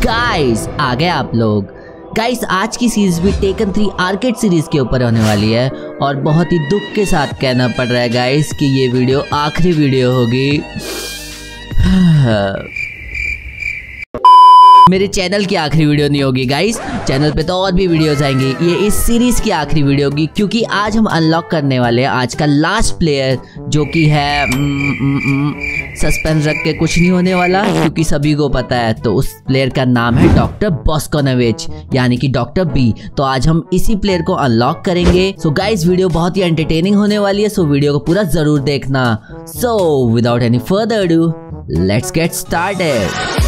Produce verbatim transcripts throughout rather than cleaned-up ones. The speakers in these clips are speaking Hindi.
गाइस आ गए आप लोग। गाइस आज की सीरीज भी टेकन थ्री आर्केड सीरीज के ऊपर होने वाली है और बहुत ही दुख के साथ कहना पड़ रहा है गाइस कि ये वीडियो आखिरी वीडियो होगी मेरे चैनल की आखिरी वीडियो नहीं होगी गाइस। चैनल पे तो और भी वीडियोस आएंगी, ये इस सीरीज की आखिरी वीडियो होगी क्योंकि आज हम अनलॉक करने वाले हैं आज का लास्ट प्लेयर जो कि है सस्पेंस रख के कुछ नहीं होने वाला क्योंकि सभी को पता है। तो उस प्लेयर का नाम है डॉक्टर बॉस्कोनोविच यानी कि डॉक्टर बी। तो आज हम इसी प्लेयर को अनलॉक करेंगे। सो गाइस वीडियो बहुत ही एंटरटेनिंग होने वाली है, सो वीडियो को पूरा जरूर देखना। So without any further ado let's get started.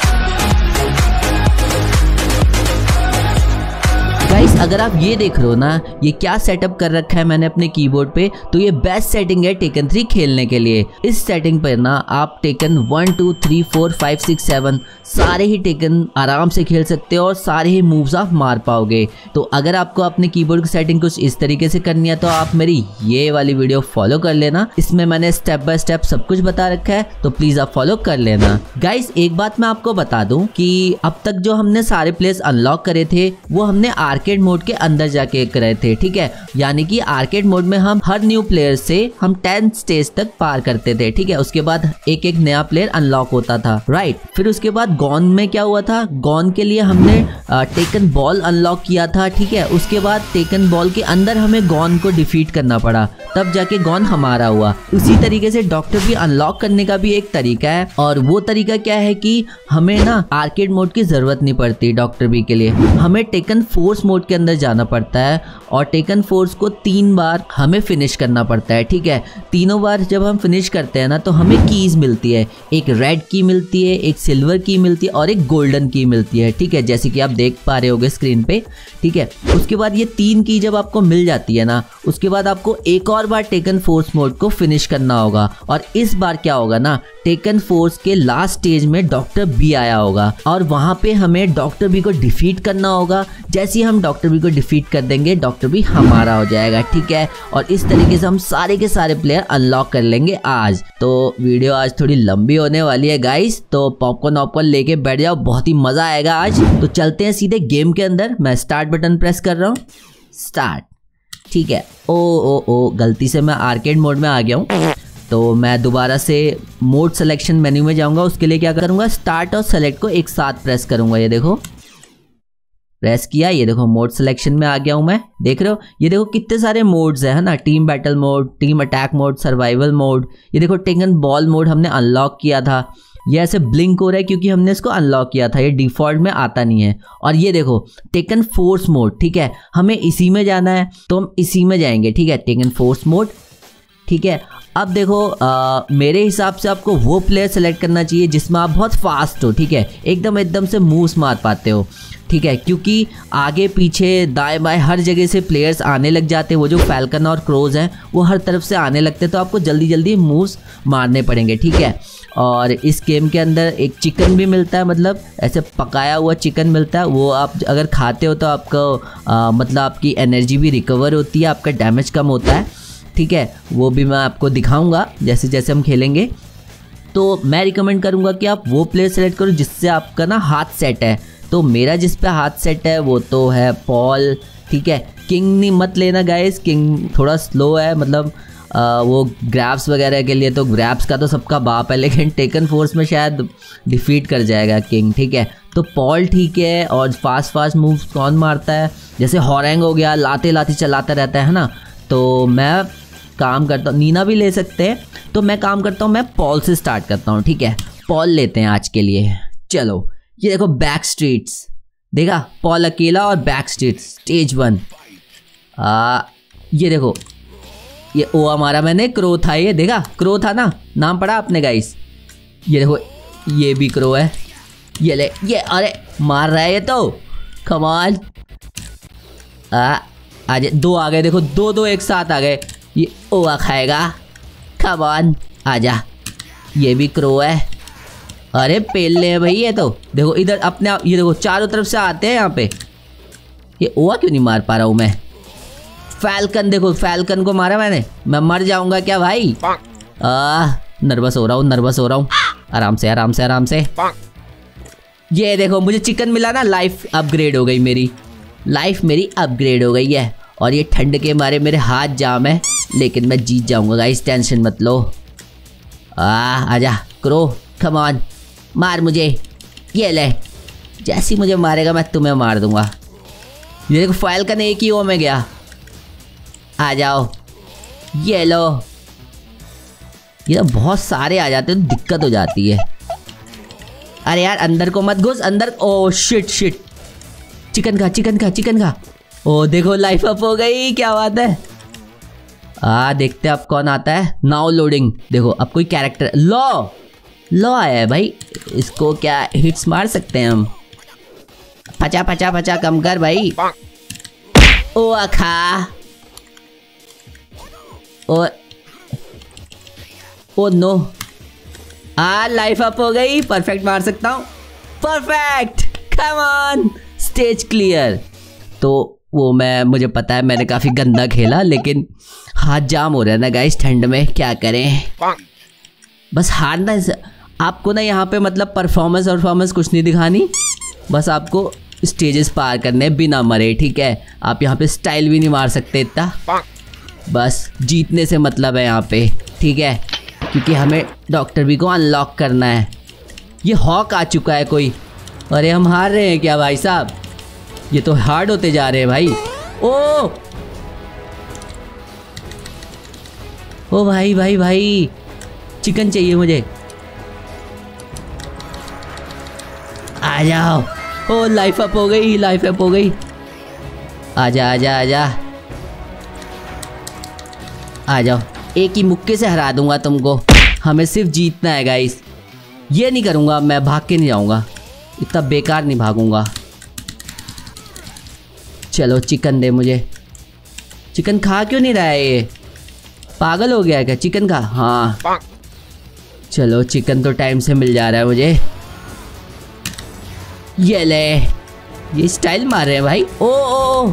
Guys अगर आप ये देख रहे हो ना, ये क्या सेटअप कर रखा है मैंने अपने कीबोर्ड पे, तो ये बेस्ट सेटिंग है टेकन थ्री खेलने के लिए। इस सेटिंग पर ना आप Tekken one two three four five six seven सारे ही टेकन आराम से खेल सकते हो और सारे ही मूव्स आप मार पाओगे। तो अगर आपको अपने कीबोर्ड की सेटिंग कुछ इस तरीके से करनी है तो आप मेरी ये वाली वीडियो फॉलो कर लेना, इसमें मैंने स्टेप बाय स्टेप सब कुछ बता रखा है, तो प्लीज आप फॉलो कर लेना। गाइस एक बात मैं आपको बता दूं कि अब तक जो हमने सारे प्लेयर्स अनलॉक करे थे वो हमने आर्केड मोड के अंदर जाके करे थे, ठीक है। यानी कि आर्केड मोड में हम हर न्यू प्लेयर से हम टेंथ स्टेज तक पार करते थे, ठीक है। उसके बाद एक एक नया प्लेयर अनलॉक होता था, राइट। फिर उसके बाद गॉन में क्या हुआ था, गॉन के लिए हमने टेकन बॉल अनलॉक किया था, ठीक है। उसके बाद टेकन बॉल के अंदर हमें गॉन को डिफीट करना पड़ा, तब जाके गॉन हमारा हुआ। उसी तरीके से डॉक्टर बी अनलॉक करने का भी एक तरीका है और वो तरीका क्या है कि हमें ना आर्केड मोड की जरूरत नहीं पड़ती डॉक्टर बी के लिए, हमें टेकन फोर्स मोड के अंदर जाना पड़ता है और टेकन फोर्स को तीन बार हमें फिनिश करना पड़ता है, ठीक है। तीनों बार जब हम फिनिश करते हैं ना तो हमें कीज मिलती है, एक रेड की मिलती है, एक सिल्वर की मिलती है और एक गोल्डन की मिलती है, ठीक है, जैसे कि आप देख पा रहे होगे स्क्रीन पे, ठीक है। उसके बाद ये तीन की जब आपको मिल जाती है ना, उसके बाद आपको एक और बार टेकन फोर्स मोड को फिनिश करना होगा और इस बार क्या होगा ना, टेकन फोर्स के लास्ट स्टेज में डॉक्टर बी आया होगा और वहां पे हमें डॉक्टर बी को डिफीट करना होगा। जैसे ही हम डॉक्टर बी को डिफीट कर देंगे डॉक्टर बी हमारा हो जाएगा, ठीक है। और इस तरीके से हम सारे के सारे प्लेयर अनलॉक कर लेंगे आज। तो वीडियो आज थोड़ी लंबी होने वाली है गाइस, तो पॉपकॉर्न वॉपकॉर्न लेके बैठ जाओ, बहुत ही मजा आएगा आज। तो चलते हैं सीधे गेम के अंदर। मैं स्टार्ट बटन प्रेस कर रहा हूँ, स्टार्ट, ठीक है। ओ ओ ओ गलती से मैं आर्केड मोड में आ गया हूँ, तो मैं दोबारा से मोड सिलेक्शन मेन्यू में जाऊंगा। उसके लिए क्या करूंगा, स्टार्ट और सेलेक्ट को एक साथ प्रेस करूंगा। ये देखो प्रेस किया, ये देखो मोड सिलेक्शन में आ गया हूं मैं। देख रहे हो ये देखो कितने सारे मोड्स है ना, team battle mode, team attack mode, survival mode. ये देखो टेकन बॉल मोड हमने अनलॉक किया था, ये ऐसे ब्लिंक हो रहा है क्योंकि हमने इसको अनलॉक किया था, ये डिफॉल्ट में आता नहीं है। और ये देखो टेकन फोर्स मोड, ठीक है, हमें इसी में जाना है तो हम इसी में जाएंगे, ठीक है, टेकन फोर्स मोड, ठीक है। अब देखो आ, मेरे हिसाब से आपको वो प्लेयर सेलेक्ट करना चाहिए जिसमें आप बहुत फास्ट हो, ठीक है, एकदम एकदम से मूव्स मार पाते हो, ठीक है, क्योंकि आगे पीछे दाएं बाएं हर जगह से प्लेयर्स आने लग जाते हैं। वो जो फैल्कन और क्रोज हैं वो हर तरफ से आने लगते हैं, तो आपको जल्दी जल्दी मूव्स मारने पड़ेंगे, ठीक है। और इस गेम के अंदर एक चिकन भी मिलता है, मतलब ऐसे पकाया हुआ चिकन मिलता है, वो आप अगर खाते हो तो आपको आ, मतलब आपकी एनर्जी भी रिकवर होती है, आपका डैमेज कम होता है, ठीक है। वो भी मैं आपको दिखाऊंगा जैसे जैसे हम खेलेंगे। तो मैं रिकमेंड करूंगा कि आप वो प्लेयर सेलेक्ट करो जिससे आपका ना हाथ सेट है। तो मेरा जिस पे हाथ सेट है वो तो है पॉल, ठीक है। किंग नहीं मत लेना गाइस, किंग थोड़ा स्लो है, मतलब आ, वो ग्रैब्स वगैरह के लिए, तो ग्रैब्स का तो सबका बाप है, लेकिन टेकन फोर्स में शायद डिफीट कर जाएगा किंग, ठीक है। तो पॉल ठीक है। और फास्ट फास्ट मूव्स कौन मारता है, जैसे हॉरेंग हो गया, लाते लाते चलाता रहता है ना। तो मैं काम करता हूँ, नीना भी ले सकते हैं, तो मैं काम करता हूँ, मैं पॉल से स्टार्ट करता हूँ, ठीक है। पॉल लेते हैं आज के लिए। चलो ये देखो बैक स्ट्रीट्स, देखा, पॉल अकेला और बैक स्ट्रीट्स स्टेज वन। आ ये देखो ये ओ हमारा, मैंने क्रो था, ये देखा क्रो था ना, नाम पढ़ा आपने गाइस। ये देखो ये भी क्रो है, ये ले, ये अरे मार रहा है ये तो, कमाल। आ आज दो आ गए, देखो दो दो एक साथ आ गए। ये ओवा खाएगा, कमान आजा। ये भी क्रो है, अरे पेल ले भाई ये तो। देखो इधर अपने आप, ये देखो चारों तरफ से आते हैं यहाँ पे। ये ओवा क्यों नहीं मार पा रहा हूँ मैं। फैल्कन, देखो फैल्कन को मारा मैंने, मैं मर जाऊंगा क्या भाई। आ नर्वस हो रहा हूँ, नर्वस हो रहा हूँ। आराम से आराम से आराम से। ये देखो मुझे चिकन मिला ना, लाइफ अपग्रेड हो गई मेरी, लाइफ मेरी अपग्रेड हो गई है। और ये ठंड के मारे मेरे हाथ जाम है, लेकिन मैं जीत जाऊंगा गाइस, टेंशन मत लो। आ आजा क्रो, कम ऑन, मार मुझे। ये ले, जैसी मुझे मारेगा मैं तुम्हें मार दूंगा। ये देखो फाल्कन एक ही ओ में गया। आ जाओ, ये लो। ये तो बहुत सारे आ जाते हैं तो दिक्कत हो जाती है। अरे यार अंदर को मत घुस, अंदर। ओ शिट शिट, चिकन का चिकन का चिकन का। ओ देखो लाइफ अप हो गई, क्या बात है। आ देखते हैं अब कौन आता है। Now loading. देखो अब कोई कैरेक्टर, लो लो आया है भाई। इसको क्या हिट्स मार सकते हैं हम। पचा पचा पचा कम कर भाई। ओ अखा, ओ ओ नो। आ लाइफ अप हो गई, परफेक्ट मार सकता हूँ, perfect. Come on, stage clear. तो वो मैं, मुझे पता है मैंने काफी गंदा खेला, लेकिन हाथ जाम हो रहा है ना गाइस ठंड में, क्या करें। बस हारना आपको ना, यहाँ पे मतलब परफॉर्मेंस परफॉर्मेंस कुछ नहीं दिखानी, बस आपको स्टेजेस पार करने बिना मरे, ठीक है। आप यहाँ पे स्टाइल भी नहीं मार सकते इतना, बस जीतने से मतलब है यहाँ पे, ठीक है। क्योंकि हमें डॉक्टर बी को अनलॉक करना है। ये हॉक आ चुका है कोई। अरे हम हार रहे हैं क्या भाई साहब, ये तो हार्ड होते जा रहे हैं भाई। ओ ओ भाई भाई भाई, चिकन चाहिए मुझे। आ जाओ। ओ लाइफ अप हो गई, लाइफ अप हो गई। आजा आजा आजा, आ जाओ। एक ही मुक्के से हरा दूंगा तुमको, हमें सिर्फ जीतना है गाइस। ये नहीं करूंगा मैं, भाग के नहीं जाऊंगा, इतना बेकार नहीं भागूंगा। चलो चिकन दे मुझे। चिकन खा क्यों नहीं रहा है ये, पागल हो गया है क्या चिकन का। हाँ चलो चिकन तो टाइम से मिल जा रहा है मुझे। ये ले, ये स्टाइल मार रहे हैं भाई। ओ ओ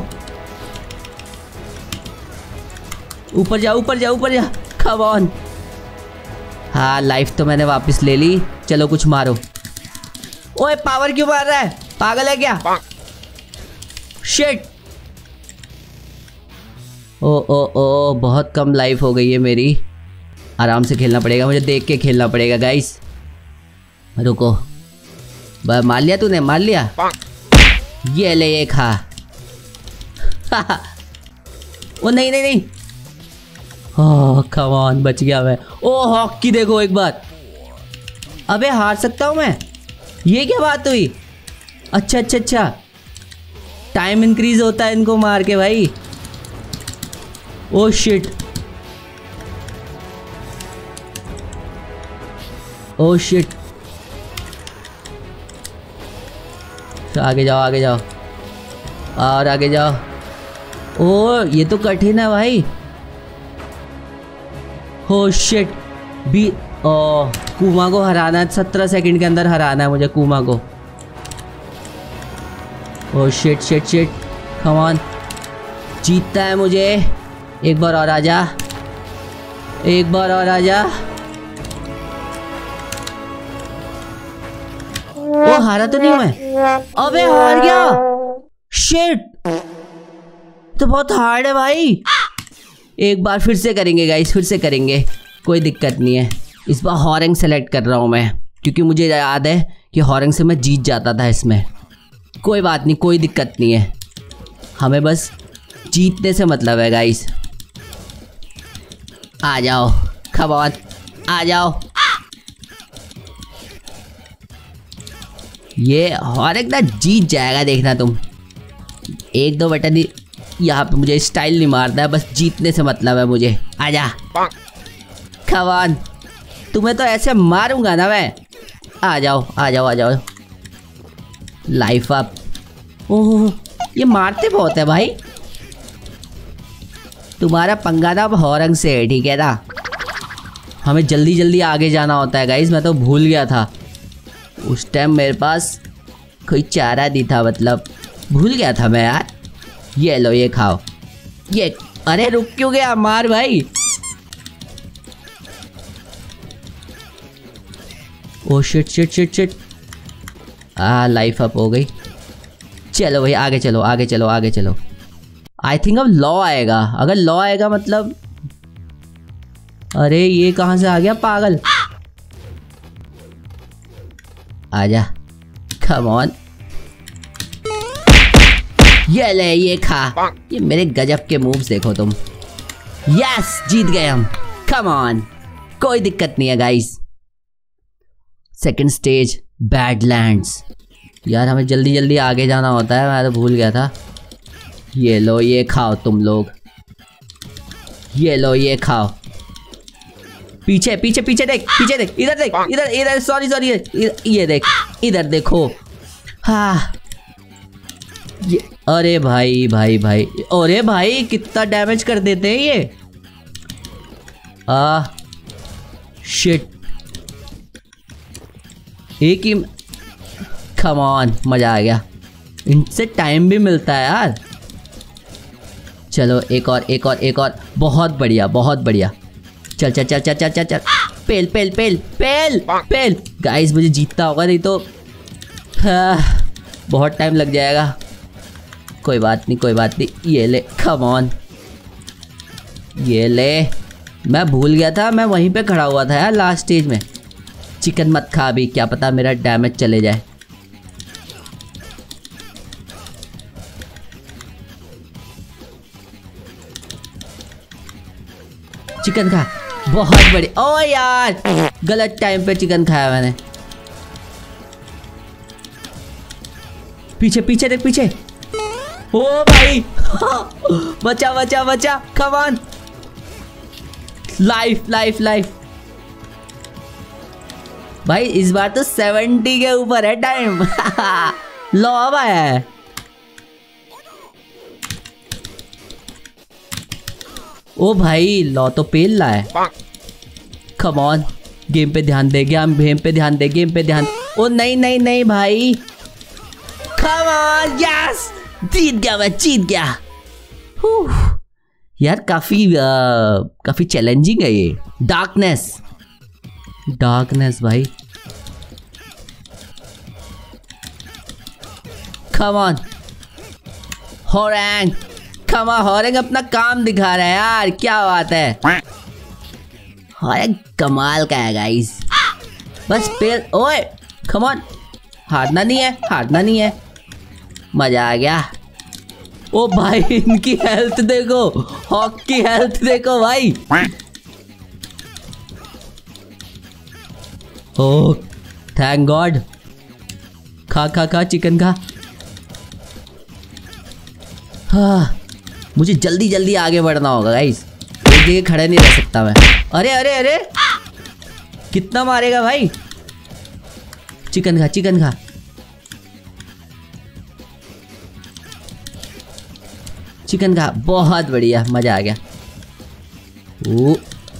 ऊपर जा ऊपर जा ऊपर जा, कम ऑन। हाँ लाइफ तो मैंने वापस ले ली। चलो कुछ मारो। ओए पावर क्यों मार रहा है, पागल है क्या। शिट। ओ ओ ओ बहुत कम लाइफ हो गई है मेरी, आराम से खेलना पड़ेगा मुझे, देख के खेलना पड़ेगा गाइस। रुको, मार लिया तूने, मार लिया। ये ले ये खा। ओ नहीं नहीं नहीं, ओह कम ऑन, बच गया मैं। ओ हॉकी देखो एक बार। अबे हार सकता हूँ मैं, ये क्या बात हुई। अच्छा अच्छा अच्छा, टाइम इंक्रीज होता है इनको मार के भाई। Oh shit, oh shit. आगे जाओ आगे जाओ और आगे जाओ। ओ ये तो कठिन है भाई। हो शिट बी। ओ कुमा को हराना है, सत्रह सेकंड के अंदर हराना है मुझे कुमा को। Oh shit shit shit, come on, जीतता है मुझे। एक बार और आजा, एक बार और आजा। वो हारा तो नहीं मैं, अबे हार गया। शिट, तो बहुत हार्ड है भाई। एक बार फिर से करेंगे गाइस, फिर से करेंगे, कोई दिक्कत नहीं है। इस बार हॉरंग सेलेक्ट कर रहा हूँ मैं, क्योंकि मुझे याद है कि हॉरंग से मैं जीत जाता था इसमें। कोई बात नहीं, कोई दिक्कत नहीं है, हमें बस जीतने से मतलब है गाइस। आ जाओ, कम ऑन, आ जाओ। ये हॉरंग ना जीत जाएगा, देखना तुम। एक दो बटन ही यहाँ पे, मुझे स्टाइल नहीं मारता है, बस जीतने से मतलब है मुझे। आजा, कम ऑन, तुम्हें तो ऐसे मारूंगा ना मैं। आ जाओ आ जाओ आ जाओ। Life up. ओह ये मारते बहुत है भाई। तुम्हारा पंगा ना अब हॉरंग से है, ठीक है ना। हमें जल्दी जल्दी आगे जाना होता है गाइस, मैं तो भूल गया था उस टाइम, मेरे पास कोई चारा नहीं था, मतलब भूल गया था मैं यार। ये लो ये खाओ ये। अरे रुक क्यों गया, मार भाई। Oh shit shit shit shit. आ लाइफ अप हो गई। चलो भाई आगे चलो आगे चलो आगे चलो। आई थिंक अब लॉ आएगा। अगर लॉ आएगा मतलब, अरे ये कहाँ से आ गया पागल। आजा, कम ऑन। ये ले, ये खा। ये मेरे गजब के मूव्स देखो तुम। यस, जीत गए हम। कम ऑन, कोई दिक्कत नहीं है गाइस। Second stage, badlands. यार हमें जल्दी जल्दी आगे जाना होता है, मैं तो भूल गया था। ये लो, ये खाओ तुम लोग। ये लो, ये खाओ। पीछे पीछे पीछे देख, पीछे देख, इधर देख, इधर इधर सॉरी सॉरी ये देख, इधर देखो। हाँ ये, अरे भाई भाई भाई, अरे भाई कितना डैमेज कर देते हैं ये। आ शिट, एक ही। कम ऑन, मजा आ गया। इनसे टाइम भी मिलता है यार। चलो एक और एक और एक और। बहुत बढ़िया बहुत बढ़िया। चल चल चल चल चल चल चल। पेल पेल पेल पेल पेल। गाइस मुझे जीतना होगा, नहीं तो हाँ, बहुत टाइम लग जाएगा। कोई बात नहीं कोई बात नहीं। ये ले, कम ऑन, ये ले। मैं भूल गया था, मैं वहीं पे खड़ा हुआ था यार लास्ट स्टेज में। चिकन मत खा अभी, क्या पता मेरा डैमेज चले जाए। चिकन खा, बहुत बड़ी। ओ यार गलत टाइम पे चिकन खाया मैंने। पीछे पीछे देख, पीछे। ओ भाई बचा बचा बचा, come on. Life life life. भाई इस बार तो सेवेंटी के ऊपर है टाइम। लो अब आया है। ओ भाई लॉ तो पेल ला है। कम ऑन, गेम पे ध्यान दे, गेम गेम पे ध्यान दे, गेम पे ध्यान। ओ नहीं नहीं नहीं भाई, कम ऑन। यस, जीत गया मैं, जीत गया। यार काफी आ, काफी चैलेंजिंग है ये। डार्कनेस डार्कनेस भाई। कम ऑन होरैंग, कम ऑन होरैंग, अपना काम दिखा रहा है यार, क्या बात है। होरैंग कमाल का है गाइस। बस पेल। ओए कम ऑन, हारना नहीं है, हारना नहीं है। मजा आ गया। ओ भाई इनकी हेल्थ देखो, हॉक की हेल्थ देखो भाई। Oh thank God. खा खा खा चिकन खा। हाँ मुझे जल्दी जल्दी आगे बढ़ना होगा गाइस, एक जगह खड़े नहीं रह सकता मैं। अरे अरे अरे कितना मारेगा भाई। चिकन खा चिकन खा। चिकन खा, बहुत बढ़िया, मजा आ गया। ओ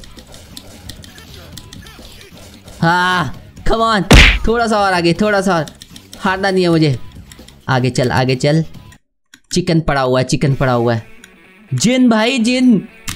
हाँ कम ऑन, थोड़ा सा और आगे, थोड़ा सा और। हारना नहीं है मुझे। आगे चल आगे चल। चिकन पड़ा हुआ है, चिकन पड़ा हुआ है। जिन भाई जिन।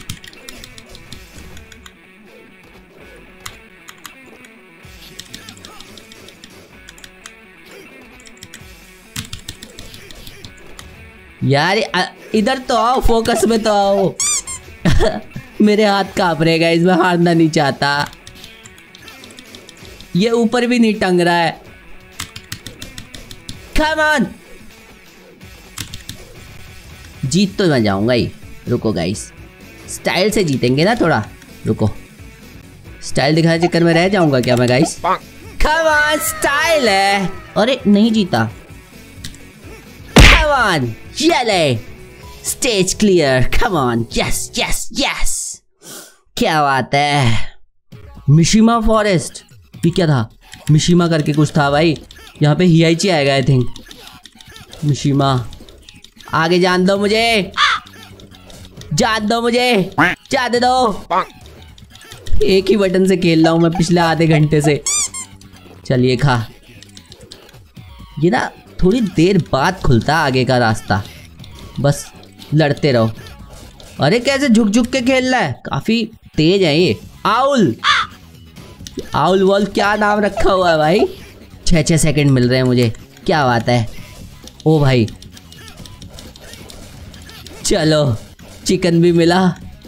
यार इधर तो आओ, फोकस में तो आओ। मेरे हाथ कांप रहे गाइस, मैं हारना नहीं चाहता। ये ऊपर भी नहीं टंग रहा है। कम ऑन, जीत तो मैं जाऊंगा ही। रुको गाइस, स्टाइल से जीतेंगे ना थोड़ा। रुको, स्टाइल दिखाने चक्कर में रह जाऊंगा क्या मैं गाइस। कम ऑन, स्टाइल है। अरे नहीं जीता। कम ऑन, ये stage clear. Come on, yes yes yes, क्या बात है। मिशिमा फॉरेस्ट, ये क्या था। मिशिमा करके कुछ था भाई। यहाँ पे हियाइची आएगा आई थिंक। मिशिमा, आगे जान दो मुझे, जान दो मुझे, जाने दो। एक ही बटन से खेल रहा हूँ मैं पिछले आधे घंटे से। चलिए खा। ये ना थोड़ी देर बाद खुलता आगे का रास्ता, बस लड़ते रहो। अरे कैसे झुक झुक के खेल रहा है, काफी तेज है ये। आउल, आउल वॉल क्या नाम रखा हुआ है भाई। छः छः सेकंड मिल रहे हैं मुझे। क्या बात है। ओ भाई चलो चिकन भी मिला।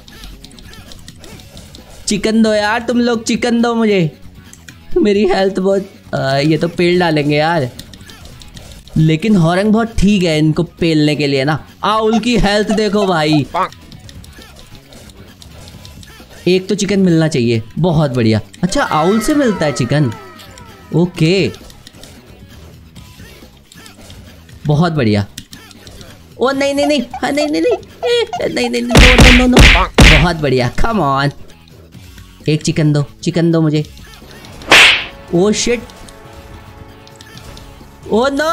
चिकन दो यार, तुम लोग चिकन दो मुझे। मेरी हेल्थ बहुत आ, ये तो पेल डालेंगे यार, लेकिन हॉरंग बहुत ठीक है इनको पेलने के लिए ना। आउल की हेल्थ देखो भाई। एक तो चिकन मिलना चाहिए, बहुत बढ़िया। अच्छा आउल से मिलता है चिकन, ओके बहुत बढ़िया। ओ नहीं नहीं नहीं हाँ, नहीं नहीं नहीं ए, नहीं नहीं नो नो नो नो बहुत बढ़िया। कम ऑन, एक चिकन दो, चिकन दो मुझे। ओ शिट, ओ नो,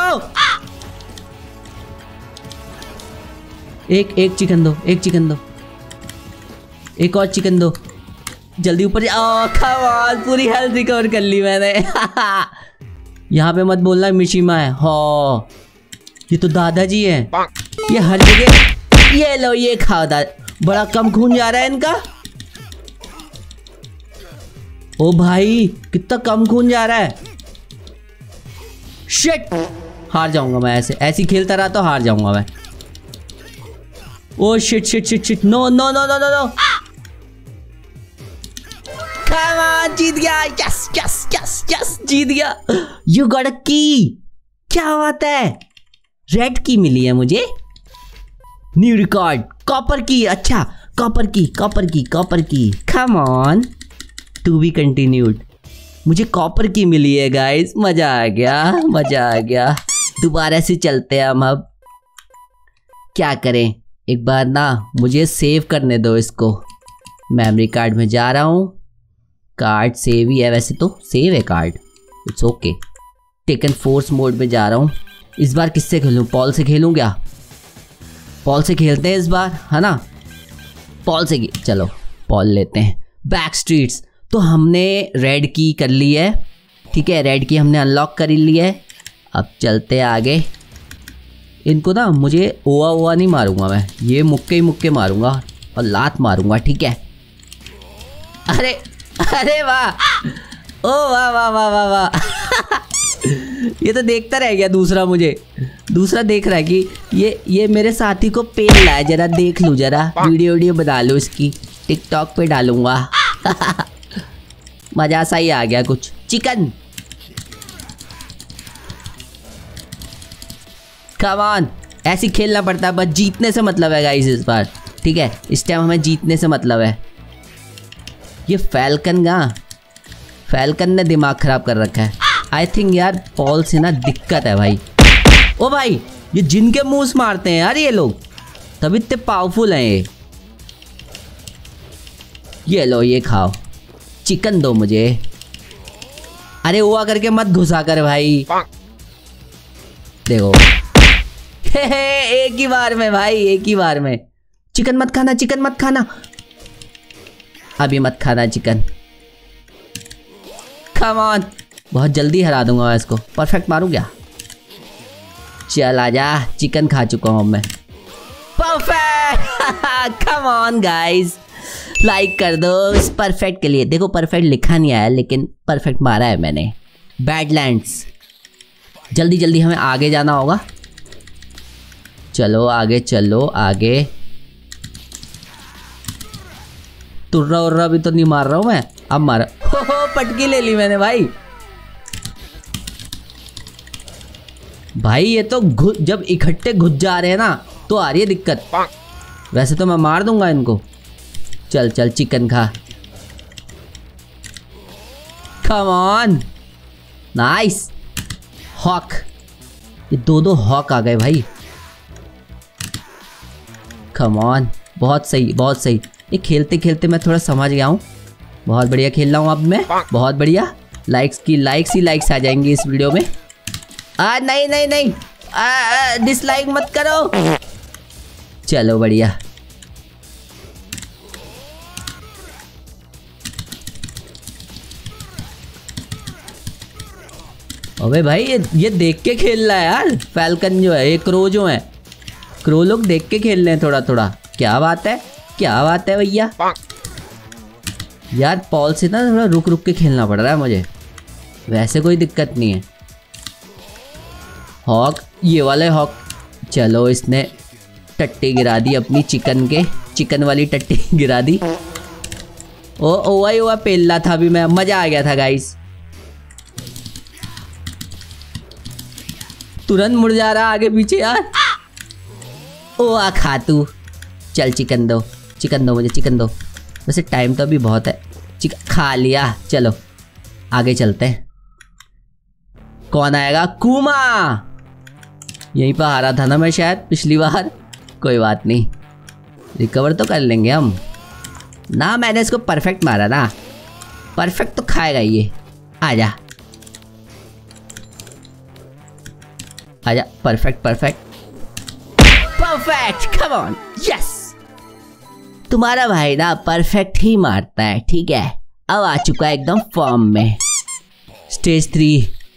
एक एक चिकन दो, एक चिकन दो, एक और चिकन दो, जल्दी ऊपर जाओ। कम ऑन, पूरी हेल्थ रिकवर कर ली मैंने। यहाँ पे मत बोलना मिशिमा है। हो ये तो दादाजी है, ये हर जगह। ये लो ये खाओ दादा, बड़ा कम खून जा रहा है इनका। ओ भाई कितना कम खून जा रहा है। शिट, हार जाऊंगा मैं, ऐसे ऐसे खेलता रहा तो हार जाऊंगा मैं। Oh shit shit shit shit, no no no no no no, come on, जीत गया। यस यस यस यस, जीत गया। यू गॉट अ की, क्या बात है, रेड की मिली है मुझे। न्यू रिकॉर्ड, कॉपर की। अच्छा copper key, copper key, copper key. Come on, to be continued. मुझे कॉपर की मिली है गाइस, मजा आ गया, मजा आ गया। दोबारा से चलते हैं हम। अब क्या करें, एक बार ना मुझे सेव करने दो इसको। मेमोरी कार्ड में जा रहा हूँ, कार्ड सेव ही है वैसे तो, सेव है card, it's okay. Tekken force mode में जा रहा हूँ। इस बार किससे खेलूँ, पॉल से खेलूँ क्या? पॉल से खेलते हैं इस बार, है ना? पॉल से, चलो पॉल लेते हैं। बैक स्ट्रीट्स, तो हमने रेड की कर ली है, ठीक है, रेड की हमने अनलॉक कर ली है। अब चलते आगे। इनको ना मुझे ओवा ओवा नहीं मारूंगा मैं, ये मुक्के ही मुक्के मारूंगा और लात मारूंगा, ठीक है। अरे अरे वाह, ओ वाह वाह वाह वाह वाह। ये तो देखता रह गया दूसरा, मुझे दूसरा देख रहा है कि ये ये मेरे साथी को पेल रहा है। जरा देख लूँ, जरा वीडियो वीडियो बना लूँ इसकी, टिकटॉक पे डालूंगा। मजा सा ही आ गया कुछ। चिकन, कम ऑन, ऐसे खेलना पड़ता है, बस जीतने से मतलब है गाइस इस बार, ठीक है। इस टाइम हमें जीतने से मतलब है। ये फैल्कन का, फैल्कन ने दिमाग खराब कर रखा है आई थिंक यार। पॉल से ना दिक्कत है भाई। ओ भाई ये जिनके मुंह से मारते हैं यार ये लोग, तभी इतने पावरफुल हैं ये। ये लो ये खाओ, चिकन दो मुझे। अरे हुआ करके मत घुसा कर भाई, देखो। हे हे, एक ही बार में भाई, एक ही बार में। चिकन मत खाना, चिकन मत खाना, अभी मत खाना चिकन। कम ऑन, बहुत जल्दी हरा दूंगा मैं इसको। परफेक्ट मारूं क्या? चल आजा, चिकन खा चुका हूं मैं। Perfect. Come on guys, like कर दो इस परफेक्ट के लिए। देखो परफेक्ट लिखा नहीं आया, लेकिन परफेक्ट मारा है मैंने। बैडलैंड्स, जल्दी जल्दी हमें आगे जाना होगा। चलो आगे चलो आगे। तुर्रा उर्रा भी तो नहीं मार रहा हूं मैं, अब मारा। हो हो, पटकी ले ली मैंने भाई। भाई ये तो जब इकट्ठे घुस जा रहे हैं ना तो आ रही है दिक्कत। वैसे तो मैं मार दूंगा इनको। चल चल चिकन खा। Come on, nice. हॉक, ये दो दो हॉक आ गए भाई। कम ऑन, बहुत सही बहुत सही। ये खेलते खेलते मैं थोड़ा समझ गया हूँ। बहुत बढ़िया खेल रहा हूँ अब मैं, बहुत बढ़िया। लाइक्स की लाइक्स ही लाइक्स आ जाएंगी इस वीडियो में। आ नहीं नहीं नहीं, आ, आ, डिसलाइक मत करो। चलो बढ़िया। अबे भाई ये ये देख के खेल रहा है यार। फैल्कन जो है, ये क्रो जो है, क्रो लोग देख के खेल रहे हैं थोड़ा थोड़ा। क्या बात है, क्या बात है भैया। यार पॉल से ना थोड़ा रुक रुक के खेलना पड़ रहा है मुझे, वैसे कोई दिक्कत नहीं है। हॉक, ये वाले हॉक। चलो इसने टट्टी गिरा दी अपनी चिकन के, चिकन वाली टट्टी गिरा दी। ओ ओवा ही ओवा पेल्ला था अभी मैं, मजा आ गया था गाइस। तुरंत मुड़ जा रहा आगे पीछे यार। ओ आ खा तू। चल चिकन दो, चिकन दो मुझे, चिकन दो। वैसे टाइम तो अभी बहुत है। चिकन खा लिया। चलो आगे चलते हैं। कौन आएगा? कुमा। यहीं पर हारा था ना मैं शायद पिछली बार। कोई बात नहीं, रिकवर तो कर लेंगे हम ना। मैंने इसको परफेक्ट मारा ना, परफेक्ट तो खाएगा ये। आजा आजा, perfect perfect perfect, come on, yes. तुम्हारा भाई ना परफेक्ट ही मारता है, ठीक है। अब आ चुका है एकदम फॉर्म में। Stage three.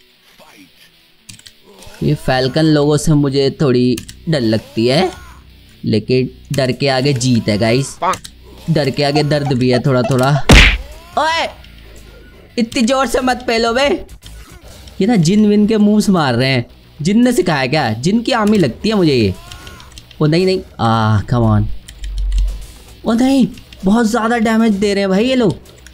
ये फैल्कन लोगों से मुझे थोड़ी डर लगती है, लेकिन डर के आगे जीत है गाइस। डर के आगे दर्द भी है थोड़ा थोड़ा। ओए इतनी जोर से मत पेलो बे। ये ना जिन विन के मूव्स मार रहे हैं। जिन ने सिखाया क्या? जिन की आमी लगती है मुझे ये। ओ नहीं नहीं, आ कम ऑन। ओ नहीं, बहुत ज्यादा डैमेज दे रहे हैं भाई ये लोग।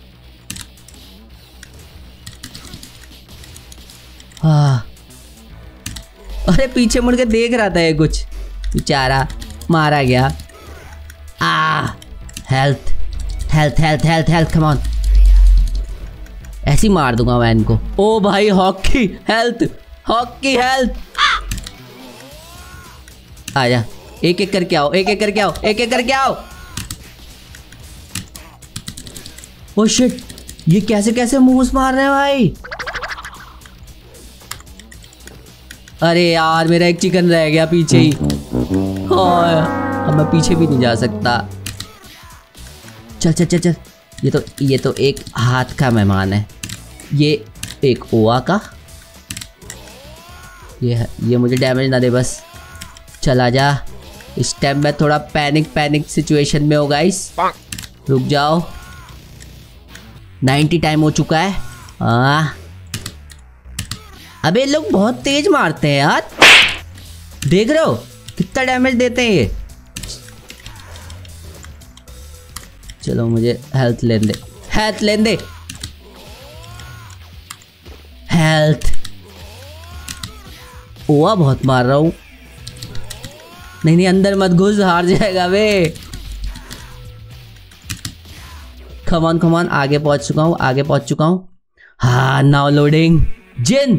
हाँ, अरे पीछे मुड़ के देख रहा था ये कुछ, बेचारा मारा गया। आ health health health health health, come on. ऐसी मार दूंगा मैं इनको। ओ भाई हॉकी हेल्थ, हॉकी हेल्थ। आजा, एक एक करके आओ, एक एक करके आओ, एक एक करके आओ। ओ शिट, ये कैसे कैसे मूव्स मार रहे हैं भाई। अरे यार मेरा एक चिकन रह गया पीछे ही। अब मैं पीछे भी नहीं जा सकता। चल चल चल चल। ये तो ये तो एक हाथ का मेहमान है। ये एक ओआ का। ये है, ये मुझे डैमेज ना दे बस। चला जा। इस टाइम मैं थोड़ा पैनिक पैनिक सिचुएशन में हो गाइस। रुक जाओ, नाइन्टी टाइम हो चुका है। आ अबे लोग बहुत तेज मारते हैं यार। देख रहे हो कितना डैमेज देते हैं ये। चलो मुझे हेल्थ लेने दे, हेल्थ लेने दे, हेल्थ। ओआ बहुत मार रहा हूं। नहीं नहीं, अंदर मत घुस, हार जाएगा वे। कमान कमान, आगे पहुंच चुका हूं, आगे पहुंच चुका हूं। हाँ now loading. Jin,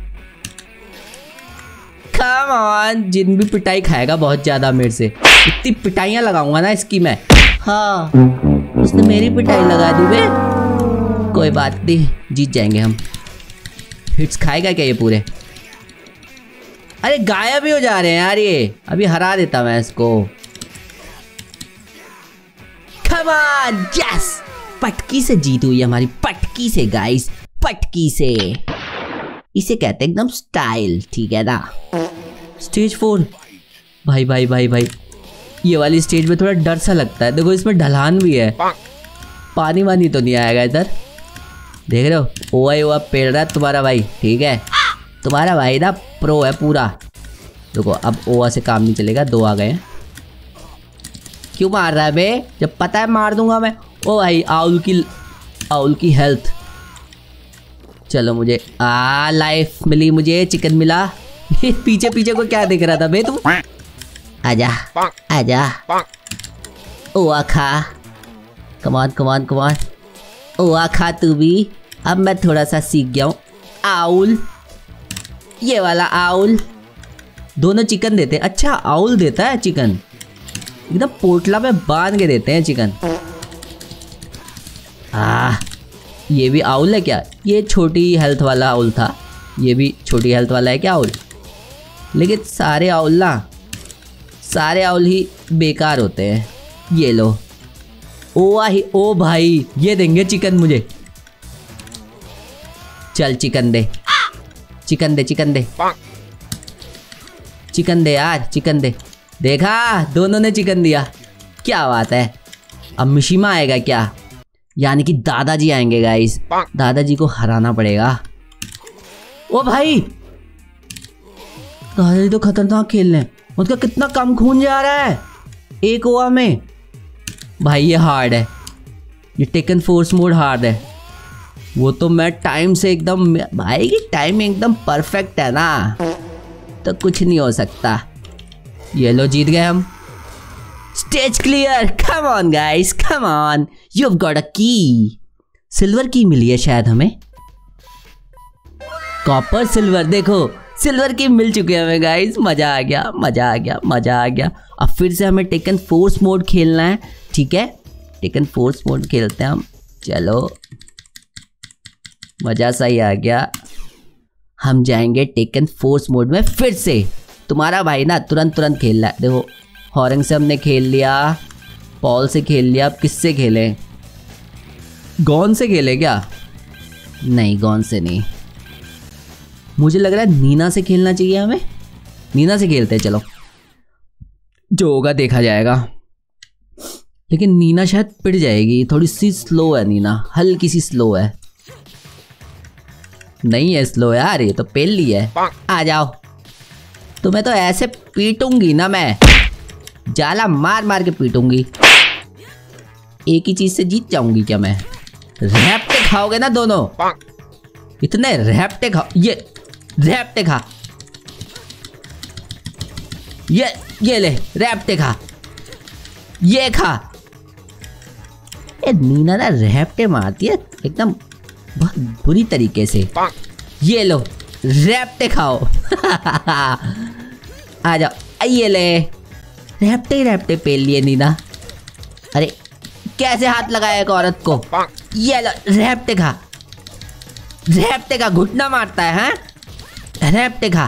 come on. Jin भी पिटाई खाएगा बहुत ज्यादा मेरे से। इतनी पिटाइयां लगाऊंगा ना इसकी मैं। हाँ उसने मेरी पिटाई लगा दी वे। कोई बात नहीं, जीत जाएंगे हम। हिट्स खाएगा क्या ये पूरे? अरे गायब ही हो जा रहे हैं यार ये। अभी हरा देता मैं इसको। Come on, yes. पटकी से जीत हुई हमारी, पटकी से गाइस, पटकी से। इसे कहते हैं एकदम स्टाइल, ठीक है ना। Stage four. भाई भाई भाई भाई, ये वाली स्टेज में थोड़ा डर सा लगता है। देखो इसमें ढलान भी है। पानी वानी तो नहीं आएगा इधर। देख रहे हो, ओआ ओआ पेड़ रहा है तुम्हारा भाई, ठीक है। तुम्हारा भाई ना प्रो है पूरा। देखो अब ओआ से काम नहीं चलेगा, दो आ गए हैं। क्यों मार रहा है बे? जब पता है मार दूंगा मैं। ओ भाई आउल की, आउल की हेल्थ। चलो मुझे आ लाइफ मिली, मुझे चिकन मिला। पीछे पीछे को क्या दिख रहा था बे तू? आजा आजा। ओआ खा, कमान कमान कमान। ओआ खा तू भी। अब मैं थोड़ा सा सीख गया हूँ। आउल, ये वाला आउल। दोनों चिकन देते हैं। अच्छा आउल देता है चिकन, एकदम पोटला में बांध के देते हैं चिकन। आ ये भी आउल है क्या? ये छोटी हेल्थ वाला आउल था। ये भी छोटी हेल्थ वाला है क्या आउल? लेकिन सारे आउल ना, सारे आउल ही बेकार होते हैं। ये लो। ओ आई, ओ भाई ये देंगे चिकन मुझे। चल चिकन दे, चिकन दे, चिकन दे, चिकन दे यार, चिकन दे। देखा, दोनों ने चिकन दिया। क्या बात है। अब मिशिमा आएगा क्या? यानी कि दादाजी आएंगे गाइस। दादाजी को हराना पड़ेगा। ओ भाई गाइस तो खतरनाक खेल रहे हैं, उसका कितना कम खून जा रहा है एक ओवर में। भाई ये हार्ड है, ये टेकन फोर्स मोड हार्ड है। वो तो मैं टाइम से एकदम, भाई की टाइम एकदम परफेक्ट है ना, तो कुछ नहीं हो सकता। ये लो जीत गए हम। Stage clear, come on guys, come on, you have got a key. Silver की मिली है शायद हमें, कॉपर सिल्वर, देखो सिल्वर की मिल चुकी है हमें गाइस। मजा आ गया, मजा आ गया, मजा आ गया। अब फिर से हमें टेकन फोर्स मोड खेलना है, ठीक है, टेकन फोर्स मोड खेलते हैं हम। चलो मजा सा ही आ गया। हम जाएंगे टेकन फोर्स मोड में फिर से। तुम्हारा भाई ना तुरंत तुरंत खेल रहा है। देखो हॉरिंग से हमने खेल लिया, पॉल से खेल लिया, अब किससे खेलें? गॉन से खेले क्या? नहीं गॉन से नहीं, मुझे लग रहा है नीना से खेलना चाहिए हमें। नीना से खेलते हैं चलो, जो होगा देखा जाएगा। लेकिन नीना शायद पिट जाएगी, थोड़ी सी स्लो है नीना, हल्की सी स्लो है। नहीं है स्लो यार, ये तो पेली है। आ जाओ, तुम्हें तो ऐसे पीटूंगी ना मैं, जाला मार मार के पीटूंगी। एक ही चीज से जीत जाऊंगी क्या मैं? रैप्टे खाओगे ना दोनों, इतने रैप्टे खाओ। ये रैप्टे खा, ये ये ले रैप्टे खा, ये खा। ए नीना ना रैप्टे मारती है एकदम बहुत बुरी तरीके से। ये लो रैप्टे खाओ। आ जाओ, ये ले रैप्टे ही रैप्टे पेल लिए नीना। अरे कैसे हाथ लगाया एक औरत को? ये लो रैप्टे खा, रैप्टे का घुटना मारता है, हाँ? रैप्टे खा।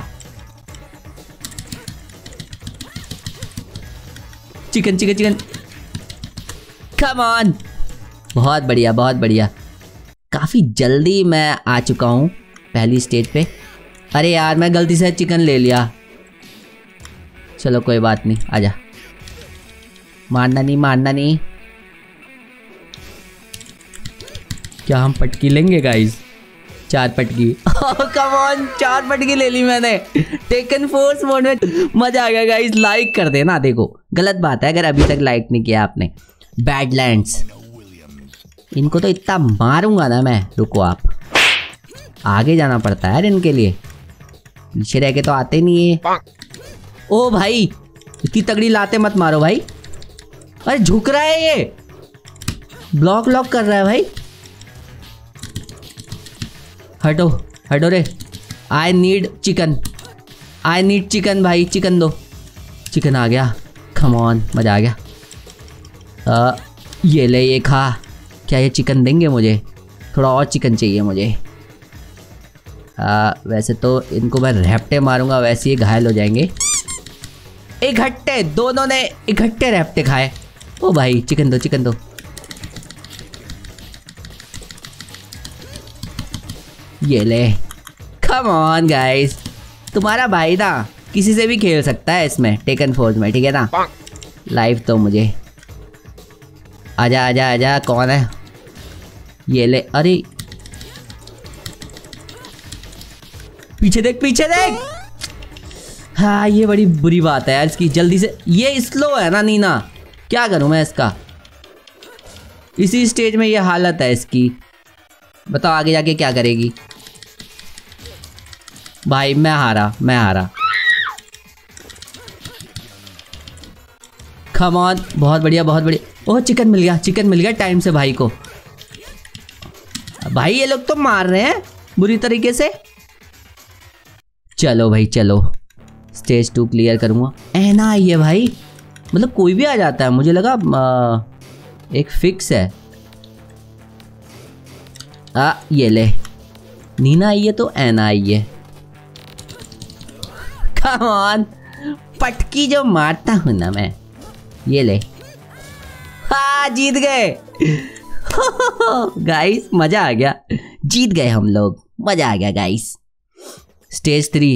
Chicken chicken chicken, come on. बहुत बढ़िया, बहुत बढ़िया। काफी जल्दी मैं आ चुका हूँ पहली स्टेज पे। अरे यार मैं गलती से चिकन ले लिया। चलो कोई बात नहीं, आजा। मारना नहीं, मारना नहीं। क्या हम पटकी लेंगे गाइस? चार पटकी। कम ऑन, चार पटकी ले ली मैंने टेकन फोर्स मोड में। मजा आ गया गाइस। लाइक कर देना। देखो गलत बात है अगर अभी तक लाइक नहीं किया आपने। बैडलैंड्स, इनको तो इतना मारूंगा ना मैं। रुको, आप आगे जाना पड़ता है यार इनके लिए, पीछे रह के तो आते नहीं है। ओ भाई इतनी तगड़ी लाते मत मारो भाई। अरे झुक रहा है ये, ब्लॉक लॉक कर रहा है भाई। हटो हटो रे। I need chicken, I need chicken भाई, चिकन दो। चिकन आ गया, कम ऑन, मजा आ गया। आ, ये ले, ये खा। क्या ये चिकन देंगे मुझे? थोड़ा और चिकन चाहिए मुझे। आ, वैसे तो इनको मैं रैप्टे मारूंगा, वैसे ये घायल हो जाएंगे। इकट्ठे दोनों ने इकट्ठे रैप्टे खाए। ओ भाई चिकन दो, चिकन दो। ये ले, कम ऑन गाइस। तुम्हारा भाई ना किसी से भी खेल सकता है इसमें, टेकन फोर्स में, ठीक है ना। लाइव तो मुझे, आजा आजा आजा। कौन है? ये ले। अरे पीछे देख, पीछे देख। हाँ ये बड़ी बुरी बात है यार इसकी। जल्दी से, ये स्लो है ना नीना, क्या करूं मैं इसका? इसी स्टेज में ये हालत है इसकी। बताओ आगे जाके क्या करेगी? भाई मैं हारा, मैं हारा। कम ऑन, बहुत बढ़िया, बहुत बढ़िया। ओह चिकन मिल गया, चिकन मिल गया टाइम से भाई को। भाई ये लोग तो मार रहे हैं बुरी तरीके से। चलो भाई चलो, स्टेज टू क्लियर करूंगा। ऐना आई है भाई, मतलब कोई भी आ जाता है। मुझे लगा आ, एक फिक्स है। आ ये ले, नीना आई है तो ऐना आई है। कम ऑन, पटकी जो मारता हूं ना मैं। ये ले, हाँ जीत गए। गाइस मजा आ गया, जीत गए हम लोग, मजा आ गया गाइस। Stage three.